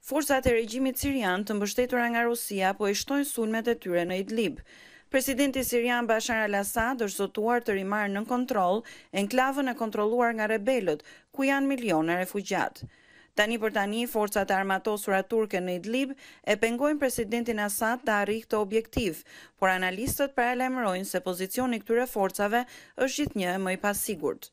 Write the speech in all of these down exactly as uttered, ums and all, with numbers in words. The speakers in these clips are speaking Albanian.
Forcat e regjimit sirian të mbështetura nga Rusia po i shtojnë sulmet e tyre në Idlib. Presidenti sirian Bashar al-Assad është zotuar të rimarrë nën kontroll enklavën e kontrolluar nga rebelët, ku janë miliona refugjat. Tani për tani, forcat e armatosura turke në Idlib e pengojnë presidentin Assad të arrijë këtë objektiv, por analistët paralajmërojnë se pozicioni i këtyre forcave është gjithnjë më i pasigurt.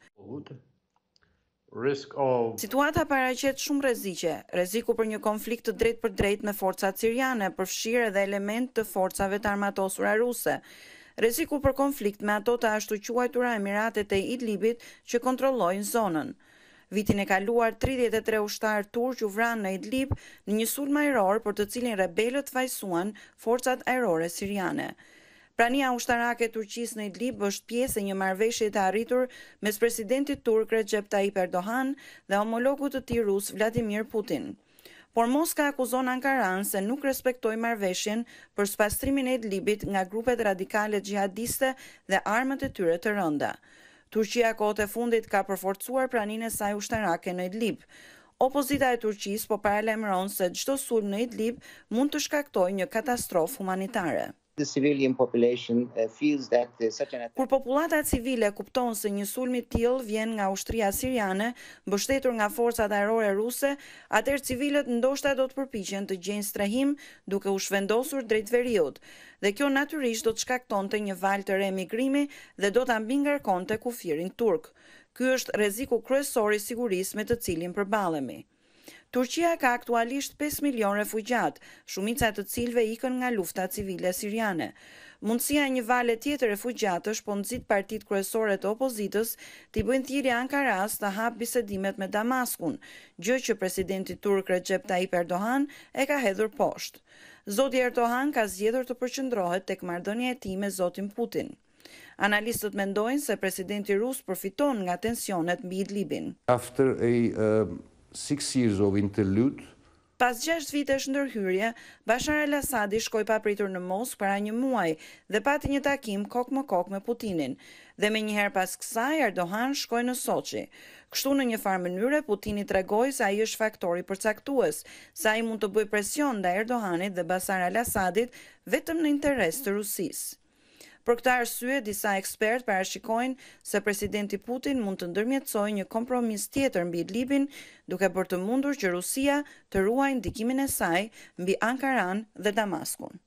Situata paraqet shumë rreziqe, rreziku për një konflikt të drejtë për drejtë me forcat siriane, përfshirë edhe element të forcave të armatosura ruse. Rreziku për konflikt me ato të ashtu quajtura Emiratet e Idlibit që kontrollojnë zonën. Vitin e kaluar, tridhjetë e tre ushtarë turq u vranë në Idlib në një sulm ajror për të cilin rebelët fajsuan forcat ajrore siriane. Prania ushtarake e Turqisë në Idlib është pjesë e një marrëveshje të arritur mes presidentit turk Recep Tayyip Erdogan dhe homologut të tij rus Vladimir Putin. Por Moska akuzon Ankaran se nuk respektoi marrëveshjen për spastrimin e Idlibit nga grupet radikale xhihadiste dhe armët e tyre të rënda. Turqia kohët e fundit ka përforcuar praninë e saj ushtarake në Idlib. Opozita e Turqisë po paralajmëron se çdo sulm në Idlib mund të shkaktojë një katastrofë humanitare. The civilian population uh, feels that uh, such an attack... Kur popullata civile kupton se një sulm i tillë vjen nga ushtria siriane, mbështetur nga forcat ajrore ruse, atëherë civilët ndoshta do të përpiqen të gjejnë strehim duke u shvendosur drejt veriut, dhe kjo natyrisht do të shkaktonte një val të re emigrimi dhe do ta mbingarkonte kufirin turk. Ky është rreziku kryesor i sigurisë me të cilin përballemi. Turqia ka aktualisht pesë milion refugjat, shumica të cilëve ikën nga lufta civile siriane. Mundësia e një vale tjetër refugjatësh po nxit partitë kryesore të opozitës t'i bëjnë thirrje Ankaras të hapë bisedimet me Damaskun, gjë që presidenti turk Recep Tayyip Erdogan e ka hedhur poshtë. Zoti Erdogan ka zgjedhur të përqendrohet tek marrëdhënia e tij me zotin Putin. Analistët mendojnë se presidenti rus përfiton nga tensionet mbi Idlibin. After a uh... Six years of interlude. Pas gjashtë vitesh ndërhyrje, Bashar al-Assadi shkoi papritur në Moskë para një muaji dhe pati një takim kok më kok me Putinin. Dhe menjëherë pas kësaj, Erdogan shkoi në Soçi. Kështu në një farë mënyre Putini tregoi se ai është faktori përcaktues, se ai mund të bëjë presion ndaj Erdoganit dhe Bashar al-Assadit vetëm në interes të Rusisë. Për këtë arsye, disa ekspertë parashikojnë se presidenti Putin mund të ndërmjetësojë një kompromis tjetër mbi Idlibin, duke bërë të mundur që Rusia të ruajë ndikimin e saj mbi Ankaran dhe Damaskun.